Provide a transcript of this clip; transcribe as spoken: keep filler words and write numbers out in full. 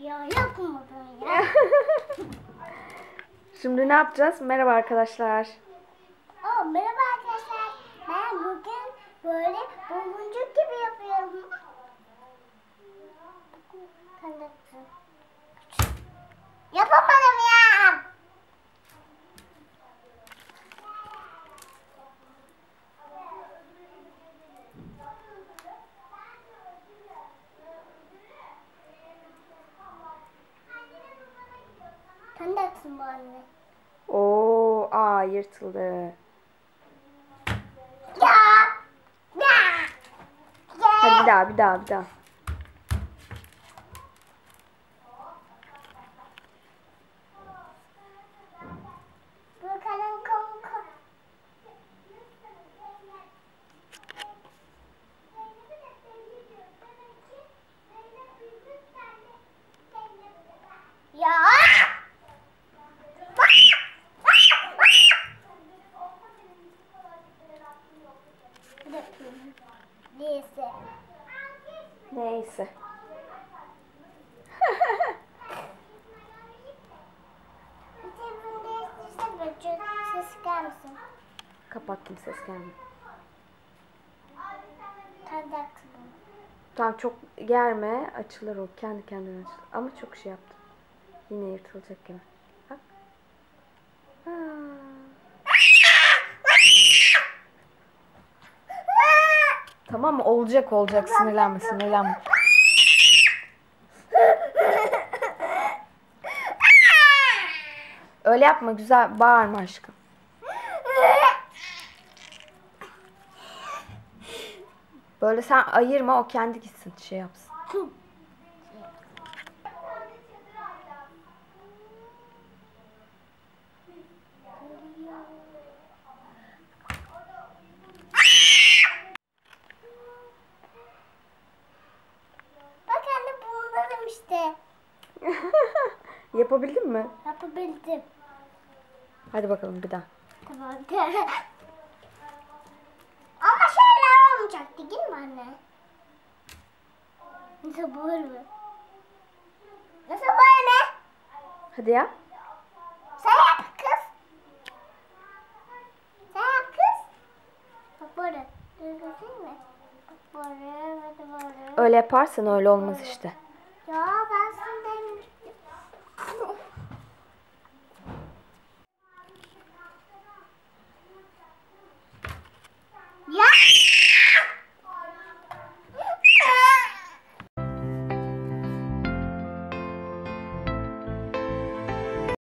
Ya yapmadım ya. Şimdi ne yapacağız? Merhaba arkadaşlar. Aa, merhaba arkadaşlar. Ben bugün böyle baloncuk gibi yapıyorum. Yapamadım ya. Sen de atsın bu anne. Oo, aa yırtıldı. Ya. Ya. Hadi bir daha, bir daha, bir daha. Bakalım kanka. Ya. Neyse. Neyse. Ses çıkar mısın? Kapattım, ses gelmiyor. Tamam, çok germe, açılır o. Kendi kendine açılır. Ama çok şey yaptım. Yine yırtılacak gibi. Bak. Ha. Tamam mı? Olacak olacak. Sinirlenme, sinirlenme. Öyle yapma, güzel. Bağırma aşkım. Böyle sen ayırma, o kendi gitsin, şey yapsın. Bak anne, buldum işte. Yapabildin mi? Yapabildim. Hadi bakalım bir daha. Tamam. Ama şöyle olmayacaktı değil mi anne? Nasıl böyle? Nasıl böyle? Hadi ya. Sen yap kız. Sen yap kız. Bak böyle. Değil mi? Bak böyle. Bak böyle. Öyle yaparsan öyle olmaz işte. Ya ben